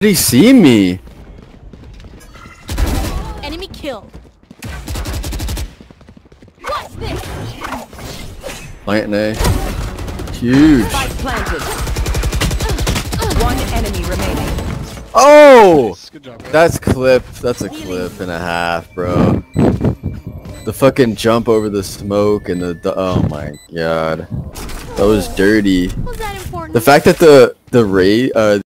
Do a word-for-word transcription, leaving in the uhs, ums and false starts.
Did he see me? Enemy killed. What's this? Plant A. Huge. Spike planted. One enemy remaining. Oh! Nice. Good job, guys. That's clip. That's a clip and a half, bro. The fucking jump over the smoke and the, the oh my god. That was dirty. Was that important? The fact that the the Ray uh